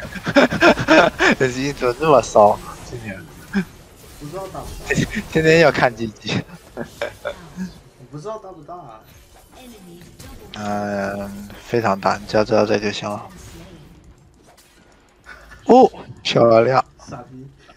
这基因怎么这么骚？今天不知道打不打， 天天要看鸡鸡。 我不知道打不打。 非常大，你只要知道这就行了。哦，漂亮！ 傻逼。